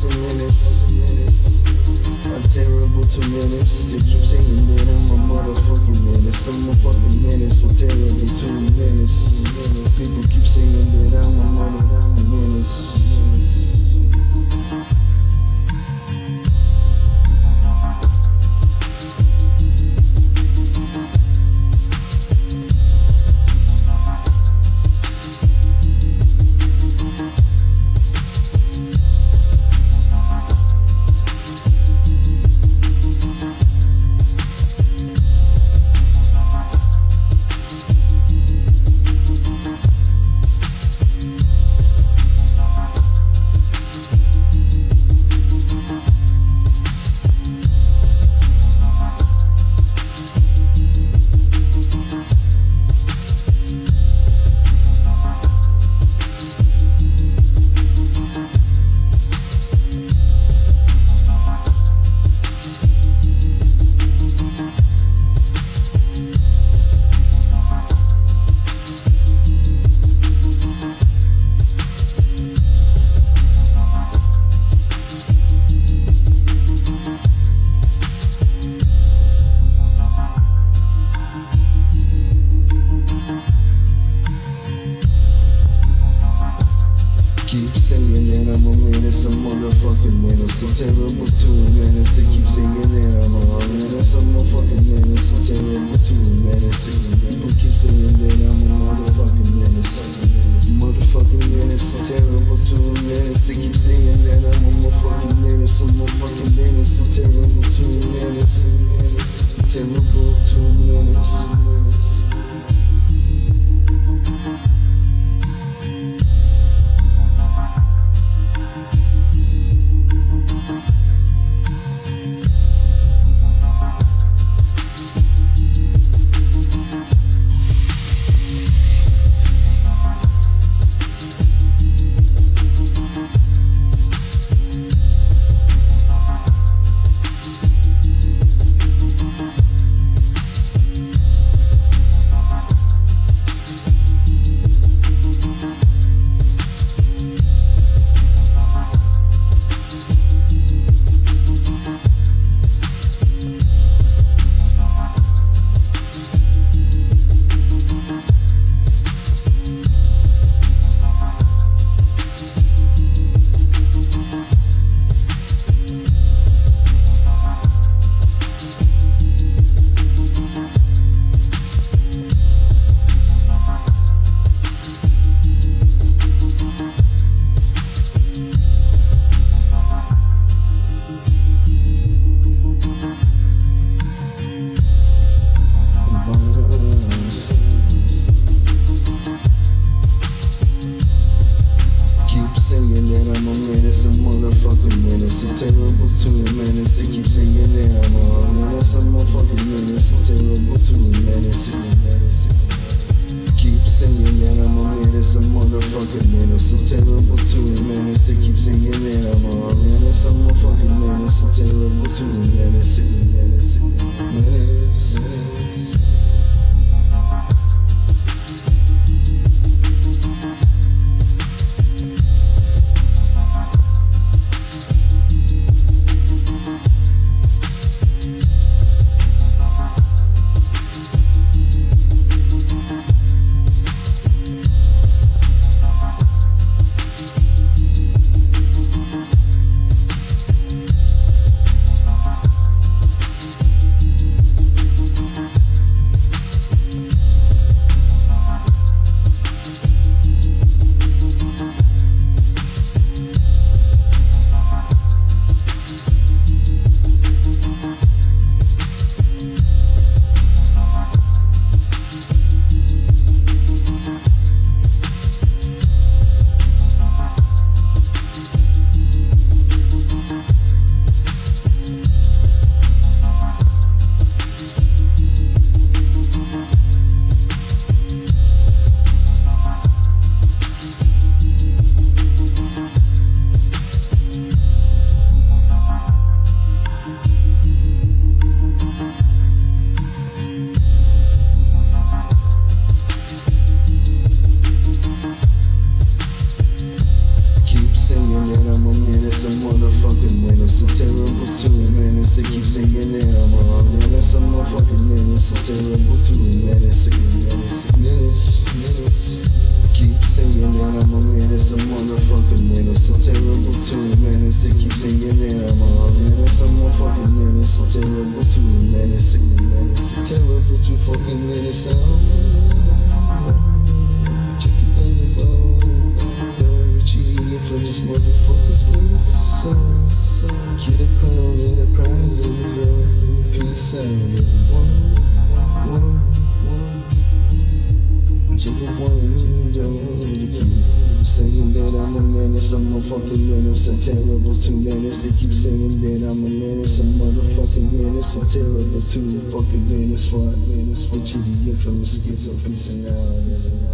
motherfucking menace. A terrible to menace. They keep saying that I'm a motherfucking menace. I'm a fucking menace. A terrible to menace. People keep saying that I'm a motherfucking menace. Keep saying that I'm a menace, a motherfucking menace, a terrible to a menace. They keep saying that I'm a menace, I'm a fucking menace, a terrible to a menace. People keep saying that I'm a motherfucking menace, motherfucking menace, a terrible to a menace. They keep saying that I'm a motherfucking menace, a motherfucking menace, a terrible to a menace, terrible to a menace. Menace, a terrible to a menace. They keep saying that I'm a menace, I'm a fucking menace, a terrible to a menace. Keep saying that I'm a menace, a motherfucking menace, a terrible to a menace. They keep saying that I'm a menace, I'm a fucking menace, a terrible to a menace. Menace. They keep saying that I'm a menace. I'm a fucking menace. A terrible two-menace. Menace. Keep saying that I'm a menace. A motherfucking menace. A terrible two-menace. They keep saying that I'm a menace. I'm a fucking menace. A terrible two-menace. Terrible two-fucking menace. Check it down the road. Retreating from this motherfucker's face. Kid a clown in the prizes. Peace out. Saying that I'm a menace, I'm a fucking menace, a terrible two-menace. They keep saying that I'm a menace, a motherfucking menace, a terrible two-fucking menace. What menace? What you the infamous schizo, peace and out.